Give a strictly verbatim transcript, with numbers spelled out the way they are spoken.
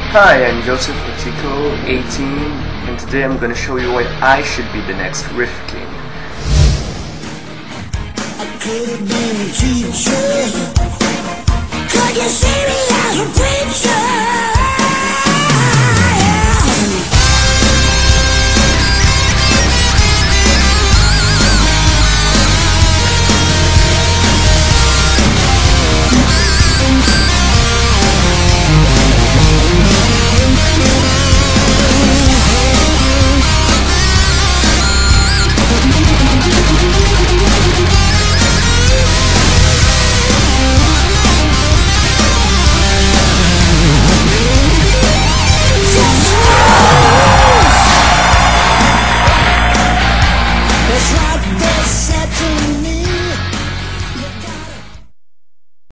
Hi, I'm Joseph Otiko, eighteen, and today I'm gonna show you why I should be the next Riff King. I could have been a teacher. Could you see me as a preacher?